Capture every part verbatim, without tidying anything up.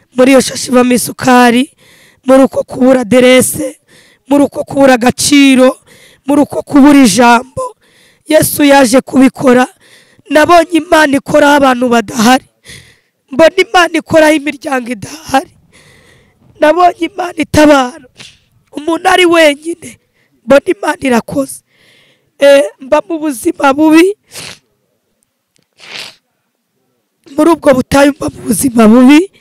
muri iyo shashi ibamo isukari, muri uko kubura aderese, muri uko kubura agaciro, muri uko kubura ijambo. Yesu yaje kubikora. Nabonye Imana ikoraho abantu badahari, mbona Imana ikoraho imiryango idahari, nabonye Imana itabara umuntu ari wenyine, mbona Imana irakoze. Mba mu buzima bubi, muri ubwo butayu mba mu buzima bubi,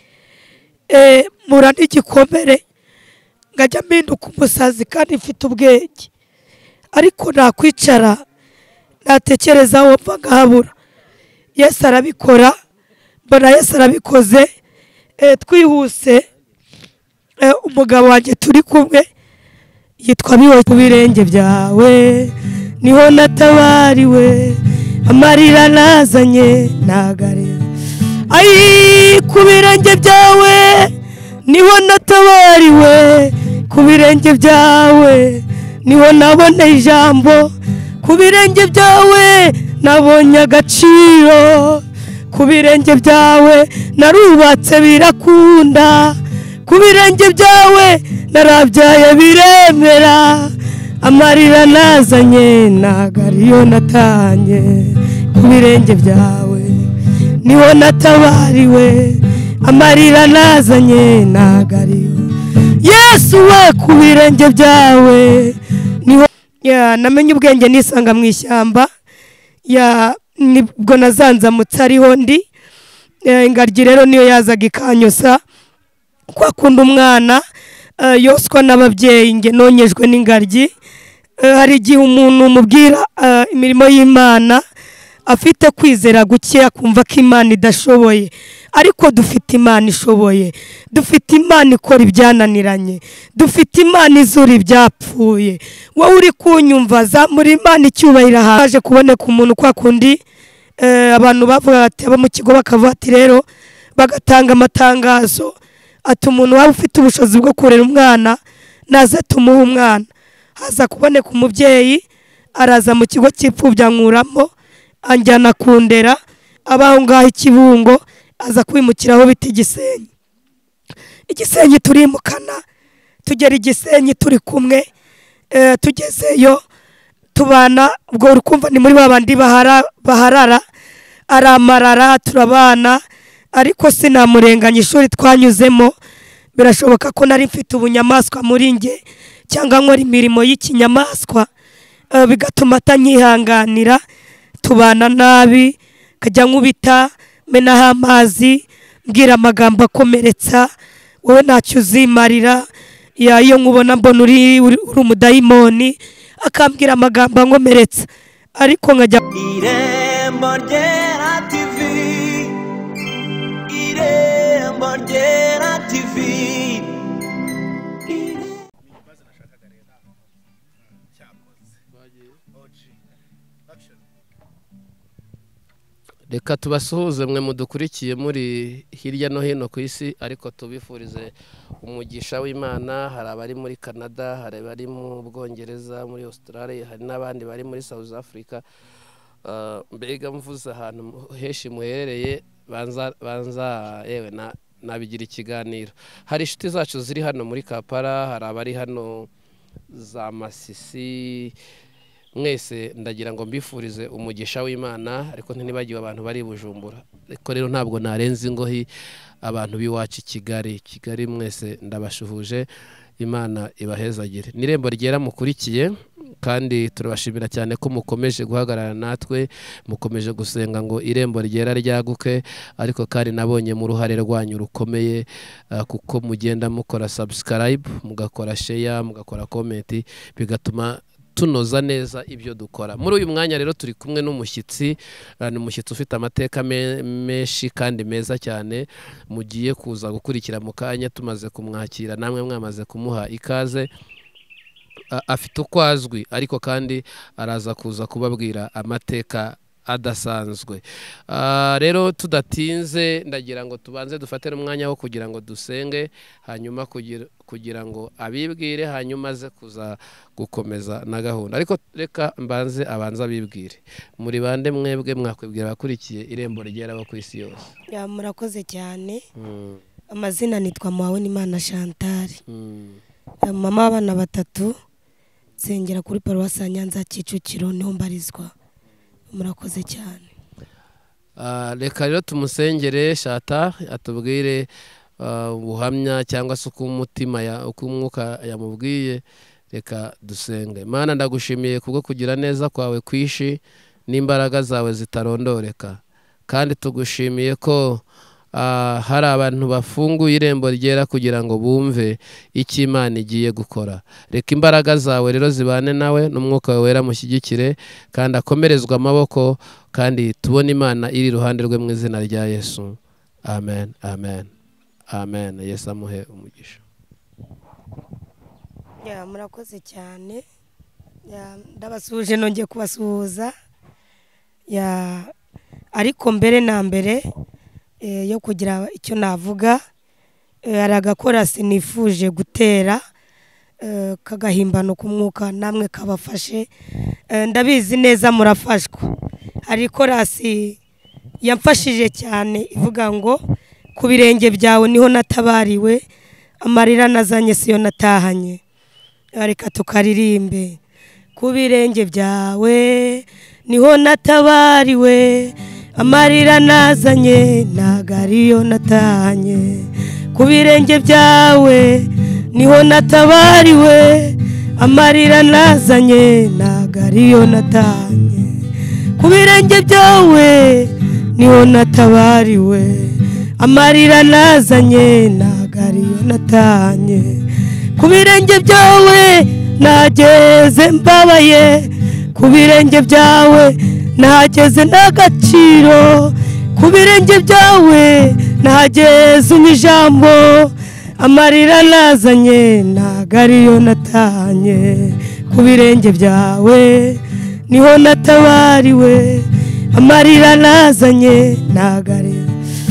mura n'igikomere, ngajya mpinduka umusazi kandi mfite ubwenge, ariko nakwicara natekereza aho mva ngahabura. Yesu arabikora, mbona Yesu arabikoze. Twihuse, umugabo wanjye turi kumwe yitwa Biwe. Ku birenge byawe niho natabariwe, amarira nazanye nagare. Ai, ku birenge byawe niho natabariwe, ku birenge byawe niho naboneye ijambo, ku birenge byawe nabonye agaciro, ku birenge byawe narubatse birakunda, ku birenge byawe narabyaye biremera, amarira nazanye nagariyo natanye, ku birenge byawe niho natabariwe, amarira nazanye nagariyo. Yesu we, ku birenge byawe niho ya namenye ubwenge nisanga mu ishyamba, ya nibwo nazanzamutse ariho ndi. Ingaryi rero niyo yazaga ikanyosa, kwa kundi umwana yoswa n'ababyeyi, nge nonyejwe n'ingaryi. Hari igihe umuntu umubwira imirimo y'Imana afite kwizera guke, akumva ko Imana idashoboye, ariko dufite Imana ishoboye, dufite Imana ikora ibyananiranye, dufite Imana izura ibyapfuye. Wowe uri kunyumva, zamura Imana icyubahiro. Haje kuboneka umuntu kwa kundi abantu bavuga ati aba mu kigo bakavuga ati rero bagatanga amatangazo ati umuntu waba ufite ubushobozi bwo kurera umwana naze tumuha umwana. Haza kuboneka umubyeyi, araza mu kigo cy'ipfubyankuramo, anjyana kundera, abaho ngaho Ikibungo, aza kwimukiraho bita Igisenyi. Igisenyi turimukana, tugera Igisenyi turi kumwe. Tugezeyo tubana, ubwo urukumva ni muri babandi bahara baharara, aramarara turabana, ariko sinamurenganya. Ishuri twanyuzemo birashoboka ko nari mfite ubunyamaswa muri nge, cyangwa nkora imirimo y'ikinyamaswa, bigatuma atanyihanganira. Tubana nabi, kajya nkubita, menaho amazi, mbwira amagambo akomeretsa, wowe ntacyo uzimarira. Iyo nkubona mbona uri umudayimoni, akambwira amagambo ankomeretsa, ariko nkajya Irembo Ryera T V, Irembo Ryera T V. Reka tubasuhuze mwe mudukurikiye muri hirya no hino ku isi, ariko tubifurize umugisha w'Imana. Hari abari muri Canada, hari abari mu Bwongereza, muri Australia, hari n'abandi bari muri South Africa. Mbega mvuze ahantu heshi muherereye, banza banza yewe na nabigira ikiganiro. Hari inshuti zacu ziri hano muri Kampala, hari abari hano za Masisi. Mwese ndagira ngo mbifurize umugisha w'Imana, ariko ntibagiwe abantu bari Bujumbura. Ariko rero ntabwo narenze ingohi abantu biwacu Kigali. Kigali mwese ndabashuhuje, Imana ibahezagire. Ni Irembo Ryera mukurikiye, kandi turabashimira cyane ko mukomeje guhagarara natwe, mukomeje gusenga ngo Irembo Ryera ryaguke. Ariko kandi nabonye mu ruhare rwanyu rukomeye, uh, kuko mugenda mukora subscribe, mugakora share, mugakora comment, bigatuma tunoza neza ibyo dukora. Muri uyu mwanya rero turi kumwe n'umushyitsi, ni umushyitsi ufite amateka menshi kandi meza cyane, mugiye kuza gukurikira mu kanya. Tumaze kumwakira, namwe mwamaze kumuha ikaze. Afite uko azwi, ariko kandi araza kuza kubabwira amateka adasanzwe. Rero tudatinze, ndagira ngo tubanze dufate umwanya wo kugira ngo dusenge, hanyuma kugira kugira ngo abibwire, hanyuma aze kuza gukomeza na gahunda. Ariko reka mbanze abanza abibwire. Muri bande mwebwe mwakwibwira abakurikiye Irembo Ryera bo ku isi yose? Ya murakoze cyane. Amazina nitwa Muhawenimana Chantal. Mm. Mama w'abana batatu, nsengera kuri paruwasi ya Nyanza Kicukiro niho mbarizwa. Murakoze cyane. Ah, reka rero tumusengere Shata atubwire ah, ubuhamya cyangwa se uko umutima ya uko umwuka yamubwiye. Reka dusenge. Mana, ndagushimiye kubwo kugira neza kwawe kwishi n'imbaraga zawe zitarondoreka, kandi tugushimiye ko Uh, hari abantu bafunguye irembo ryera kugira ngo bumve icyo Imana igiye gukora. Reka imbaraga zawe rero zibane nawe n'umwuka wawe wera mushyigikire, kandi akomerezwa amaboko, kandi tubone Imana iri iruhande rwe mu izina rya Yesu. Amen, amen, amen. Yesu amuhe umugisha. Ya murakoze cyane. Ya ndabasuje nongeye kubasuhuza. Ya ariko mbere na mbere E, yo kugira icyo navuga, e, aragakora sinifuje gutera e, kagahimbano kumwuka namwe kabafashe. E, ndabizi neza murafashwa. Hari korasi yamfashije cyane ivuga ngo ku birenge byawe niho natabariwe, amarira nazanye siyo natahanye. Reka tukaririmbe. Ku birenge byawe niho natabariwe, amarira nazanye nagariyo natahanye. Ku birenge byawe niho natabariwe, amarira nazanye nagariyo natahanye. Ku birenge byawe niho natabariwe, amarira nazanye nagariyo natahanye. Ku birenge byawe nageze mbabaye, ku birenge byawe nageze n'agaciro. Ku birenge byawe nageze umwijambo, amarira nazanye nagariyo natahanye. Ku birenge byawe niho natabariwe, amarira nazanye nagariyo.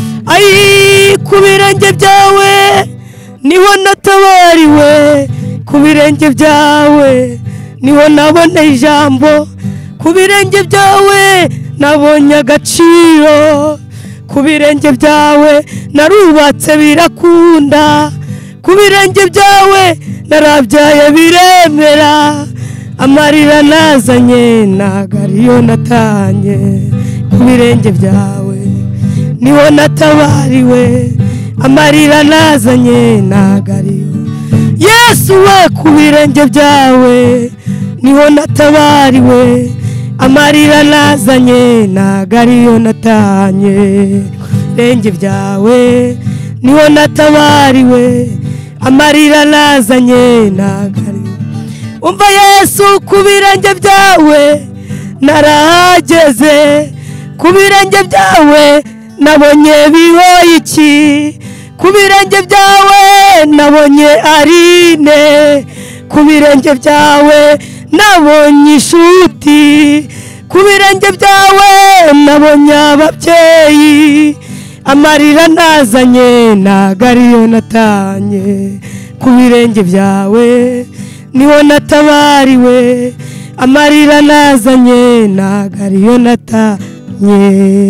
Ai, ku birenge byawe niho natabariwe, ku birenge byawe niho naboneye ijambo. Ku birenge byawe nabonye agaciro, ku birenge byawe narubatse birakunda, ku birenge byawe narabyaye biremera, amarira nazanye nagariyo natahanye. Ku birenge byawe niho natabariwe, amarira nazanye nagariyo. Yesu we, ku birenge byawe niho natabariwe, amarira nazanye nagariyo natahanye. Birenge byawe niho natabariwe, amarira nazanye nagariyo. Umva Yesu, ku birenge byawe narahageze, ku birenge byawe nabonye bihoye iki, ku birenge byawe nabonye Arine, ku birenge byawe nabonye inshuti, ku birenge byawe nabonye ababyeyi, amarira nazanye nagariyo natahanye. Ku birenge byawe niho natabariwe, amarira nazanye nagariyo natahanye.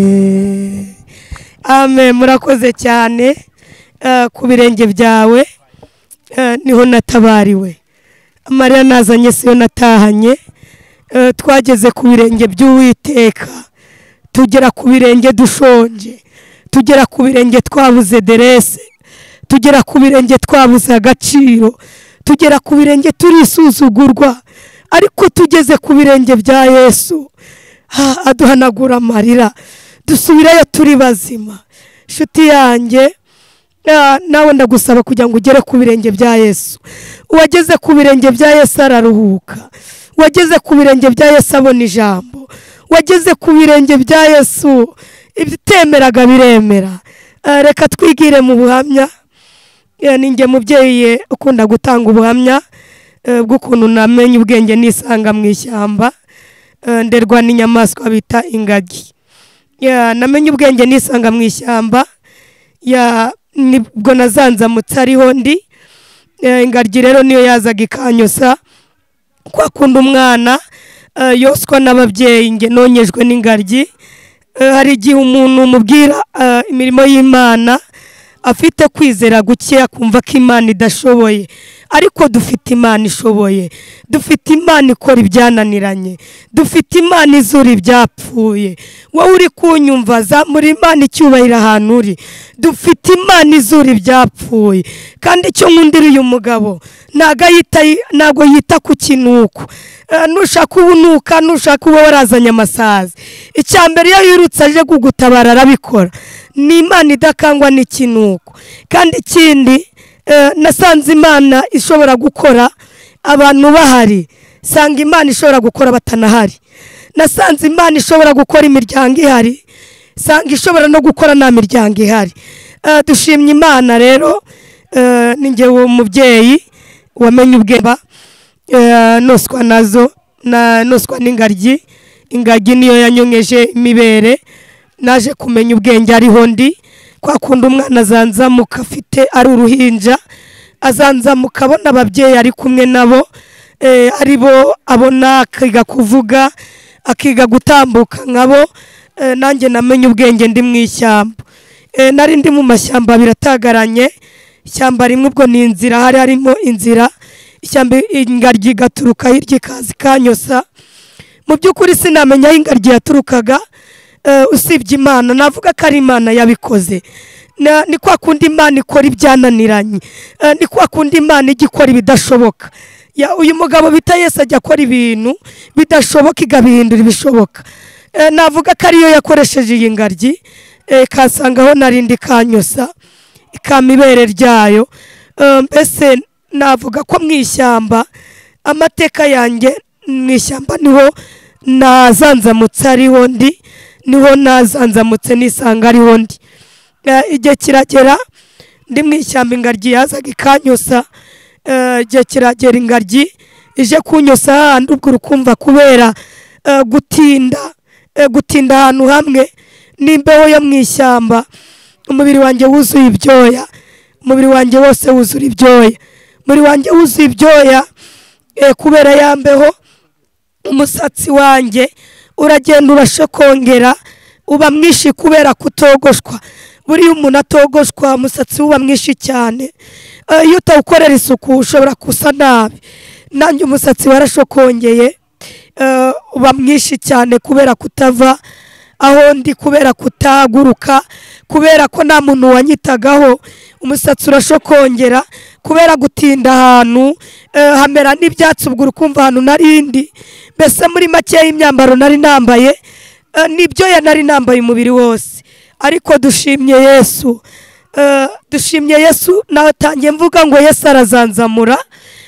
Amen. Murakoze cyane. Uh, ku birenge byawe uh, niho natabariwe, amarira nazanye siyo natahanye. Uh, twageze ku birenge by'Uwiteka, tugera ku birenge dushonje, tugera ku birenge twabuze derese, tugera ku birenge twabuze agaciro, tugera ku birenge turisuzugurwa, ariko tugeze ku birenge bya Yesu ha, aduhanagura amarira, dusubirayo turi bazima. Shuti yanjye, nawe ndagusaba kugira ngo ugere ku birenge bya Yesu. Uwageze ku birenge bya Yesu araruhuka, wageze ku birenge bya Yesu abona ijambo, wageze ku birenge bya Yesu ibitemeraga biremera. Reka twigire mu buhamya. Ninjye mubyeyi ukunda gutanga ubuhamya bw'ukuntu namenye ubwenge nisanga mu ishyamba, nderwa n'inyamaswa bita ingagi. Namenye ubwenge nisanga mu ishyamba, ya nibwo nazanzamutse ariho ndi. Ingagi rero niyo yazaga ikanyosa, kwa kundi umwana yoswa n'ababyeyi, nge nonyejwe n'ingagi. Hari igihe umuntu umubwira imirimo y'Imana afite kwizera guke akumva ko Imana idashoboye, ariko dufite Imana ishoboye, dufite Imana ikora ibyananiranye, dufite Imana izura ibyapfuye. Wowe uri kunyumva, zamura Imana icyubahiro ahantu uri. Dufite Imana izura ibyapfuye, kandi icyo nkundira uyu mugabo ntago yita ku kinuko. Nushaka ubunuka, nushaka uba warazanye amasazi, icyambere iyo yirutse aje kugutabara arabikora. Ni Imana idakangwa n'ikinuko. Kandi ikindi nasanze Imana ishobora gukora abantu bahari, sanga Imana ishobora gukora batanahari. Nasanze Imana ishobora gukora imiryango ihari, sanga ishobora no gukora nta miryango ihari. Dushimye Imana rero. Ni njyewe umubyeyi wamenye ubwemba, noswa nazo na noswa n'ingaryi. Ingagi niyo yanyongeje imibere, naje kumenya ubwenge ariho ndi. Kwa kundi umwana azanzamuka afite ari uruhinja, azanzamuka abona ababyeyi ari kumwe nabo, aribo abona akiga kuvuga, akiga gutambuka nkabo. Nanjye namenye ubwenge ndi mu ishyamba. Nari ndi mu mashyamba biratagaranye, ishyamba rimwe ubwo ni inzira, hari harimo inzira, ishyamba ingaryi gaturuka hirya ikazi kanyosa. Mu by'ukuri sinamenya aho ingaryi yaturukaga, usibye Imana. Navuga ko ari Imana yabikoze. Ni kwa kundi Imana ikora ibyananiranye, ni kwa kundi Imana igikora ibidashoboka. Uyu mugabo bita Yesu ajya akora ibintu bidashoboka igabihindura ibishoboka. Navuga ko ariyo yakoresheje iyi ngaryi, kasangaho narindi kanyosa, ikama ibere ryayo. Mbese navuga ko mu ishyamba, amateka yanjye mu ishyamba niho nazanzamutse ariho ndi, niho nazanzamutse nisanga ariho ndi. Igihe kiragera ndi mu ishyamba, ingaryi yazaga ikanyosa. Igihe kiragera ingaryi ije kunyosa handi, ubwo urukumva kubera gutinda gutinda ahantu hamwe n'imbeho yo mu ishyamba, umubiri wanjye wuzuye ibyoya, umubiri wanjye wose wuzura ibyoya, umubiri wanjye wuzuye ibyoya kubera yambeho. Umusatsi wanjye uragenda urashokongera, uba mwinshi kubera kutogoshwa. Buriya umuntu atogoshwa umusatsi uba mwinshi cyane, iyo utawukorera isuku ushobora kusa nabi. Nanjye umusatsi warashokongeye, uba mwinshi cyane kubera kutava aho ndi, kubera kutaguruka, kubera ko nta muntu wanyitagaho. Umusatsi urashokongera kubera gutinda ahantu, hamera n'ibyatsi, ubwo urukumva ahantu narindi. Mbese muri make y'imyambaro nari nambaye, nibyo ya nari nambaye umubiri wose. Ariko dushimye Yesu, dushimye Yesu. Nawe tangiye mvuga ngo Yesu arazanzamura,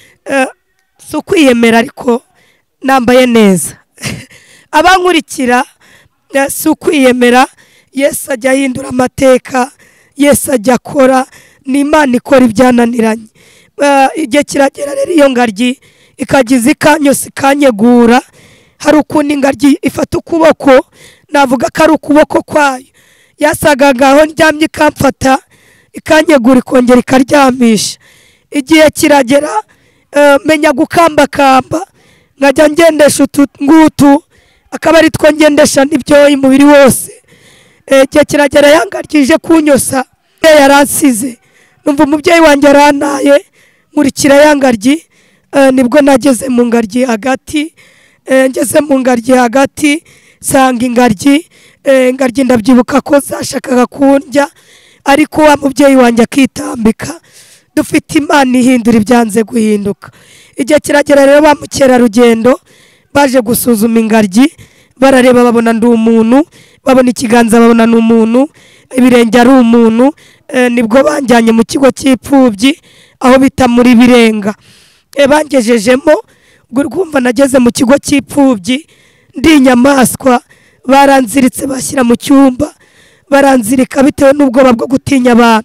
si ukwiyemera ariko nambaye neza. Abankurikira si ukwiyemera, Yesu ajya ahindura amateka, Yesu ajya akora. Ni Imana ikora ibyananiranye. Igihe kiragera rero iyo ngaryi ikagize ikanyosa ikanyegura. Hari ukuntu ingaryi ifata ukuboko, navuga ko ari ukuboko kwayo, yasagaga aho ndyamye ikamfata ikanyegura ikongera ikaryamisha. Igihe kiragera menya gukambakamba, nkajya ngendesha utu ngutu, akaba ari two ngendesha n'ibyoya umubiri wose. Igihe kiragera ya ngaryi ije kunyosa, yaransize, numva umubyeyi wanjye arantaye, nkurikira ya ngaryi. Nibwo nageze mu ngaryi hagati, ngeze mu ngaryi hagati sanga ingaryi. Ingaryi ndabyibuka ko zashakaga kundya, ariko wa mubyeyi wanjye akitambika. Dufite Imana ihindura ibyanze guhinduka. Igihe kiragera rero ba mukerarugendo baje gusuzuma ingaryi, barareba babona ndi umuntu, babona ikiganza babona ni umuntu, ibirenge ari umuntu. Nibwo banjyanye mu kigo cy'ipfubyi aho bita muri Birenga. Bangejejemo, ubwo urumva nageze mu kigo cy'ipfubyi ndi inyamaswa. Baranziritse bashyira mu cyumba, baranzirika bitewe n'ubwoba bwo gutinya abantu.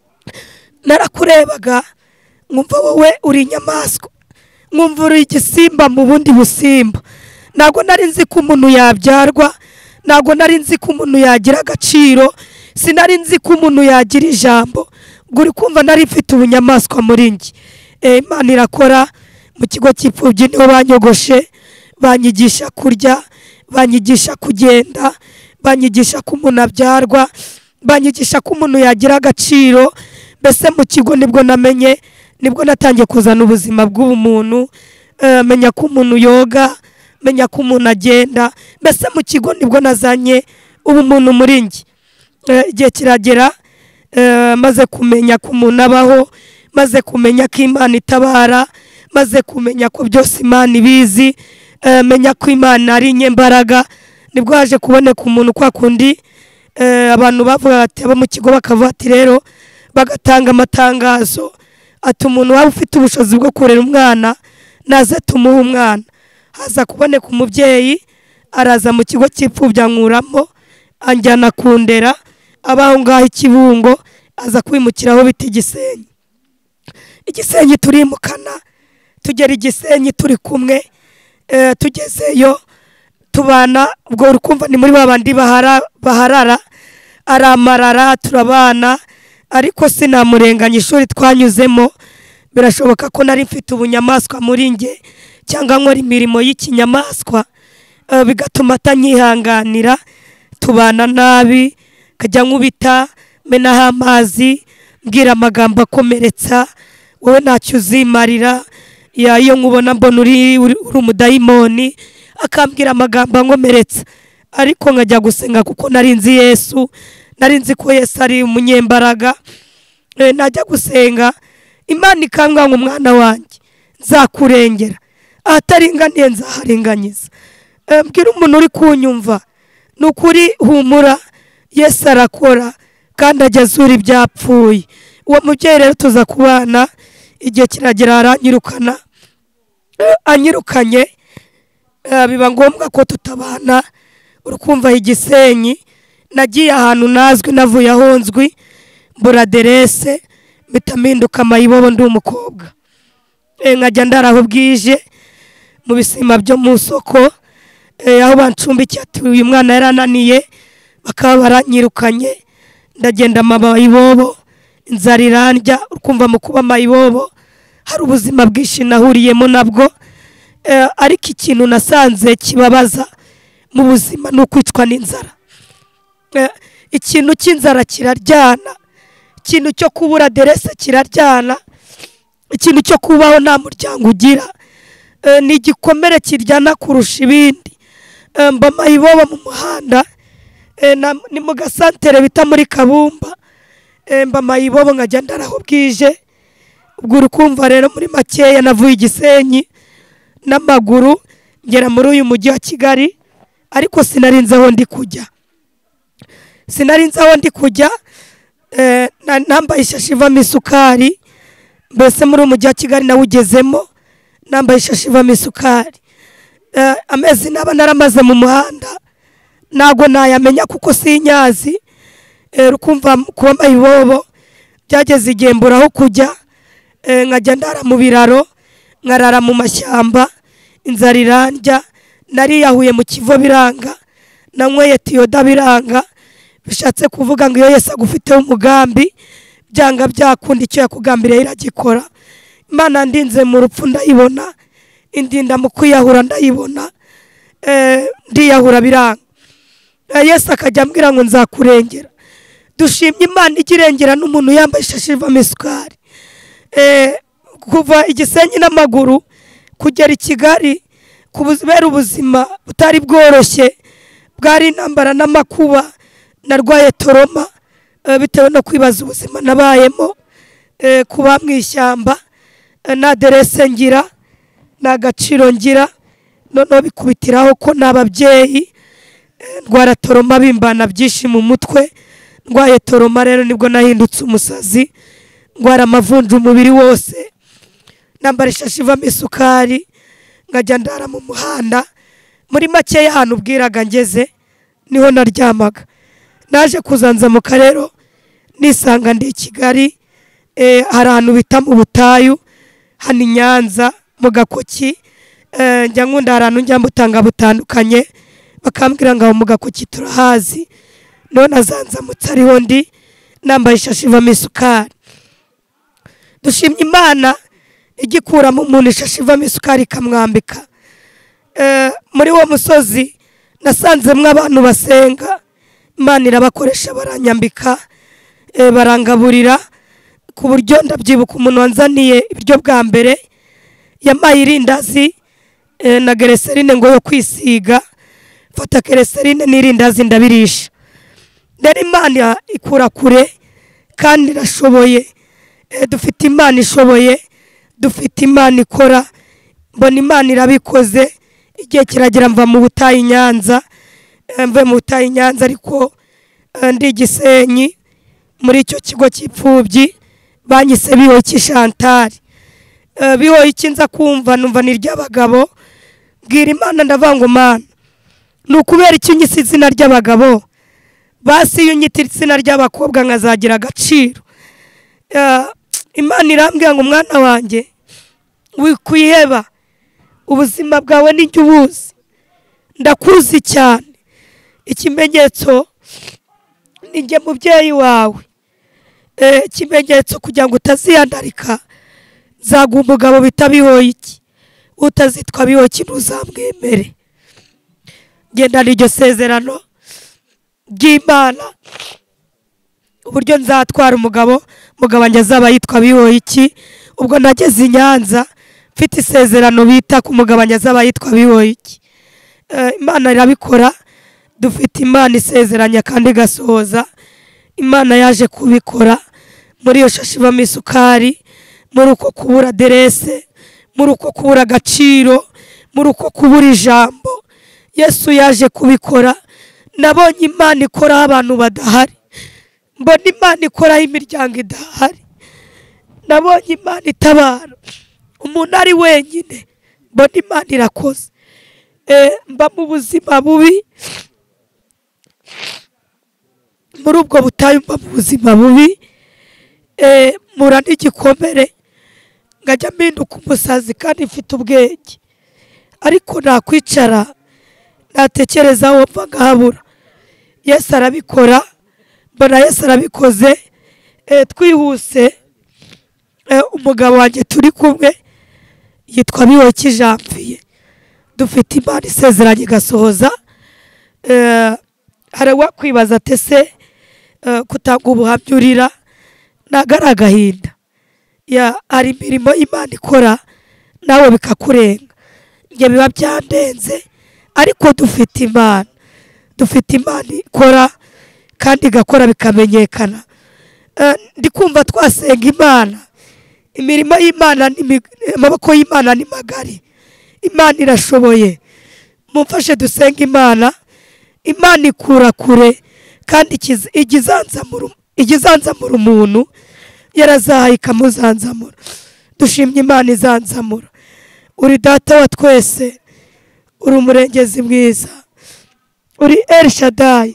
Narakurebaga nkumva wowe uri inyamaswa, nkumva uri igisimba mu bundi busimba. Ntabwo nari nzi ko umuntu yabyarwa, ntabwo nari nzi ko umuntu yagira agaciro, sinari nzi ko umuntu yagira ijambo. Ubwo uri kumva nari mfite ubunyamaswa muri njye. Imana irakora. Mu kigo cy'ipfubyi niho banyogoshe, banyigisha kurya, banyigisha kugenda, banyigisha ko umuntu abyarwa, banyigisha ko umuntu yagira agaciro. Mbese mu kigo nibwo namenye, nibwo natangiye kuzana ubuzima bw'ubumuntu, menya ko umuntu yoga, menya ko umuntu agenda. Mbese mu kigo nibwo nazanye ubumuntu muri njye. Igihe kiragera maze kumenya ko umuntu abaho, maze kumenya ko Imana itabara, maze kumenya ko byose Imana ibizi, menya ko Imana ari inyembaraga, nibwo haje kuboneka umuntu kwa kundi abantu bavuga bati abo mu kigo bakavuga ati rero bagatanga amatangazo ati umuntu waba ufite ubushobozi bwo kurera umwana naze tumuha umwana. Haza kuboneka umubyeyi araza mu kigo cy'ipfubya nkuramo anjyana kundera, abaho ngaho Ikibungo, aza kwimukiraho bita Igisenyi. Igisenyi turimukana tugera Igisenyi turi kumwe, tugezeyo tubana. Ubwo urukumva ni muri babandi bahara baharara aramarara turabana, ariko sinamurenganya ishuri twanyuzemo. Birashoboka ko nari mfite ubunyamaswa muri nge cyangwa nkora imirimo y'ikinyamaswa, bigatuma atanyihanganira. Tubana nabi, kajya nkubita, menaho amazi, mbwira amagambo akomeretsa, wowe ntacyo uzimarira, iyo nkubona mbona uri umudayimoni, akambwira amagambo ankomeretsa. Ariko nkajya gusenga kuko nari nzi Yesu, nari nzi ko Yesu ari umunyembaraga. Najya gusenga Imana ikambwira ngo umwana wanjye nzakurengera, ahataringaniye nzaharinganyiza. Mbwira umuntu uri kunyumva nukuri humura, Yesu arakora kandi ajya azura ibyapfuye. Uwo mubyeyi rero tuza kubana, igihe kiragera aranyirukana, anyirukanye biba ngombwa ko tutabana. Urukumva Igisenyi nagiye ahantu nazwi, navuye aho nzwi, mbura aderese, mpita mpinduka mayibobo ndi umukobwa. Nkajya ndaraho bwije mu bisima byo mu soko, aho bancumbikiye ati uyu mwana yarananiye, bakaba baranyirukanye. Ndagenda mayibobo, inzara irandya. Urukumva mu kuba mayibobo hari ubuzima bwinshi nahuriyemo nabwo, ariko ikintu nasanze kibabaza mu buzima ni ukwicwa n'inzara. Ikintu cy'inzara kiraryana, ikintu cyo kubura aderese kiraryana, ikintu cyo kubaho nta muryango ugira ni igikomere kiryana kurusha ibindi. Mba mayibobo mu muhanda, ni mu gasantere bita muri Kabumba, mba mayibobo nkajya ndaraho bwije. Ubwo urukumva rero muri makeya navuye Igisenyi n'amaguru ngera muri uyu mujyi wa Kigali, ariko sinarinze aho ndi kujya. Sinarinze aho ndi kujya, nambaye ishashi ivamo isukari. Mbese muri umujyi wa Kigali nawugezemo nambaye ishashi ivamo isukari. Amezi naba naramaze mu muhanda ntago nayamenya kuko sinyazi. Rukumva kuba mayibobo byageze igihe mbura aho kujya, nkajya ndara mu biraro, nkarara mu mashyamba, inzara irandya. Nariyahuye mu Kivo biranga, nanyweye tiyoda biranga. Bishatse kuvuga ngo iyo Yesu agufiteho umugambi byanga byakunda, icyo yakugambiriye iragikora. Imana ndinze mu rupfu ndayibona, indinda mu kwiyahura ndayibona, ndiyahura biranga. Yesu akajya ambwira ngo nzakurengera. Dushimye Imana igirengera n'umuntu yambaye ishashi ivamo isukari. Kuva Igisenyi n'amaguru kugera i Kigali, kubera ubuzima butari bworoshye, bwari intambara n'amakuba. Narwaye toroma bitewe no kwibaza ubuzima nabayemo, kuba mu ishyamba, na aderese ngira, na agaciro ngira, noneho bikubitiraho ko n'ababyeyi. Ndwara toroma bimbana byinshi mu mutwe. Ndwaye toroma rero nibwo nahindutse umusazi, ndwara amavunja umubiri wose, nambara ishashi ivamo isukari, nkajya ndara mu muhanda. Muri makeya ahantu ubwiraga ngeze niho naryamaga. Naje kuzanzamuka rero nisanga ndi i Kigali, hari ahantu bita mu butayu, hano i Nyanza mu Gakoki. Njya nkunda hari ahantu njya mbutanga butandukanye, bakambwira ngo mu Gakoki turahazi. None azanzamutse ariho ndi nambaye ishashi ivamo isukari. Dushimye Imana igikuramo umuntu ishashi ivamo isukari ikamwambika. Muri uwo musozi nasanzemwo abantu basenga, Imana irabakoresha baranyambika eh, barangaburira ku buryo ndabyibuka umuntu wanzaniye ibiryo bwa mbere yamaye irindazi eh, na glycerine ngo yo kwisiga, fata glycerine n'irindazi ndabirisha. Ndari Imana ikura kure kandi irashoboye. E, dufite Imana ishoboye, dufite Imana ikora. Mbona Imana irabikoze. Igihe kiragira mva mu butayi Nyanza, e, mve mu butayi Nyanza ariko e, ndi Gisenyi muri icyo kigo cy'ipfubyi banyise biho cy'Ishantari. E, biho ikinza kumva numva ni ry'abagabo, bwira Imana ndavuga ngo Mana nukubera icyo nyise izina ry'abagabo, basi iyo nyitira izina ry'abakobwa nkazagira agaciro. Uh, Imana irambwira ngo mwana wanjye wikwiheba, ubuzima bwawe n'icyo ubuzi, ndakuzi cyane. Ikimenyetso ni njye mubyeyi wawe, eh, ikimenyetso kugira ngo utaziyandarika, zaguha umugabo bitabihoye iki, utazitwa bihoye ikintu uzamwemere. Genda n'iryo sezerano ry'Imana uburyo nzatwara umugabo, umugabo wanjye azaba yitwa bihoye iki. Ubwo nageze i Nyanza mfite isezerano bita ku mugabo wanjye azaba yitwa bihoye iki. Uh, Imana irabikora, dufite Imana isezeranya kandi igasohoza. Imana yaje kubikora muri iyo shashi ibamo isukari, muri uko kubura aderese, muri uko kubura agaciro, muri uko kubura ijambo. Yesu yaje kubikora. Nabonye Imana ikora abantu badahari, mbona Imana ikora imiryango idahari. Nabonye Imana itabara umuntu ari wenyine, mbona Imana irakoze. E, mba mu buzima bubi, muri ubwo butayu mba mu buzima bubi, e, mura n'igikomere, ngajya mpinduka umusazi kandi mfite ubwenge, ariko nakwicara natekereza aho mva ngahabura. Yesu arabikora, mbona Yesu arabikoze. E, twihuse, e, umugabo wanjye turi kumwe yitwa bihoye iki Janvier. Dufite Imana isezeranye igasohoza. E, hari wakwibaza ate se e, kutanga ubuhamya urira, nagara agahinda. Ya ari imirimo Imana ikora nawe bikakurenga, nge biba byandenze, ariko dufite Imana, dufite Imana ikora kandi igakora bikamenyekana. Uh, ndi kumva twasenga Imana, imirimo y'Imana, amaboko y'Imana ni magari. Imana irashoboye, mumfashe dusenga Imana. Imana ikura kure kandi igizanzamura, igizanzamura umuntu yarazahaye ikamuzanzamura. Dushimye Imana izanzamura. Uri data wa twese, uri umurengezi mwiza, uri El Shaddai,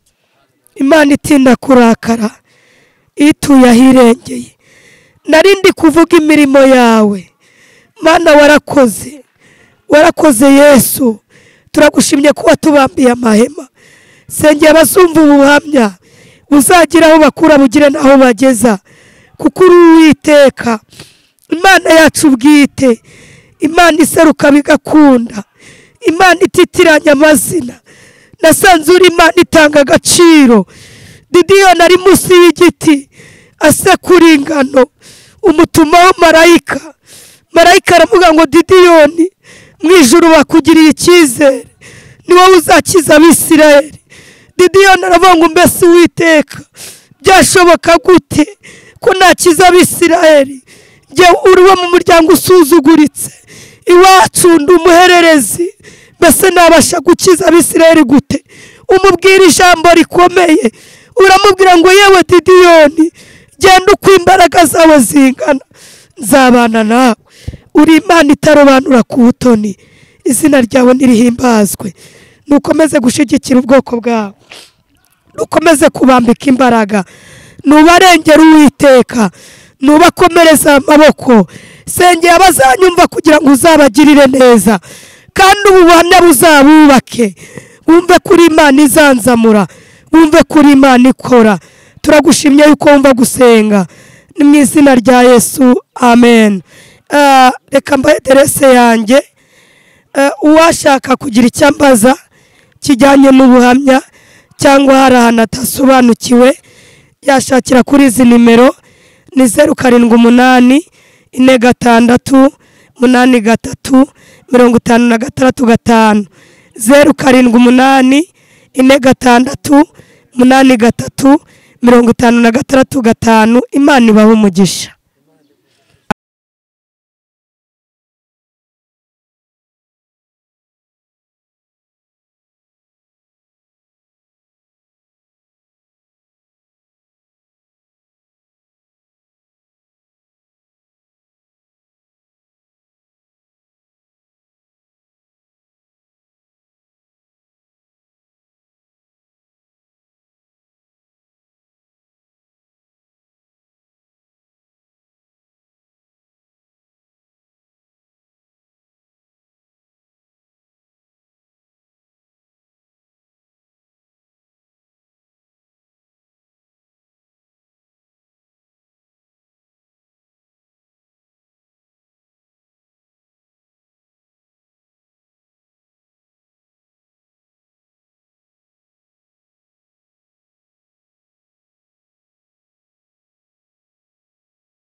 Imana itinda kurakara, ituye ahirengeye. Narindi kuvuga imirimo yawe, Mana warakoze, warakoze Yesu. Turagushimye kuba tubambiye amahema. Sengera abazumva ubuhamya buzagira aho bakura bugire naho bageza, kuko uri Uwiteka Imana yacu bwite, Imana iseruka bigakunda, Imana ititiranya amazina. Nasanze uri Imana itanga agaciro. Didiyoni ari munsi y'igiti asekura ingano, umutumaho marayika. Marayika aravuga ngo Didiyoni, mu ijuru bakugiriye icyizere, ni wowe uzakiza Abisirayeli. Didiyoni aravuga ngo mbese Uwiteka byashoboka gute ko nakiza Abisirayeli? Jye uri wo mu muryango usuzuguritse, iwacu ndi umuhererezi, mbese nabasha gukiza Abisirayeli gute? Umubwira ijambo rikomeye, uramubwira ngo yewe Didiyoni, genda uko imbaraga zawe zingana, nzabana nawe. Uri Imana itarobanura ku butoni, izina ryawe nirihimbazwe. Nukomeze gushigikira ubwoko bwawe, nukomeze kubambika imbaraga, nubarengera Uwiteka, nubakomereza amaboko. Sengera abazanyumva kugira ngo uzabagirire neza, kandi ubuhamya buzabubake. Wumve kuri Imana izanzamura, wumve kuri Imana ikora. Turagushimye yuko wumva gusenga, ni mu izina rya Yesu, amen. Uh, reka mbahe aderese yanjye. Uh, uwashaka kugira icyambaza kijyanye n'ubuhamya cyangwa hari ahantu atasobanukiwe yashakira kuri izi nimero ni zeru karindwi umunani ine gatandatu umunani gatatu mirongo itanu na gatandatu gatanu zeru karindwi umunani ine gatandatu umunani gatatu mirongo itanu na gatandatu gatanu. Imana ibahe umugisha.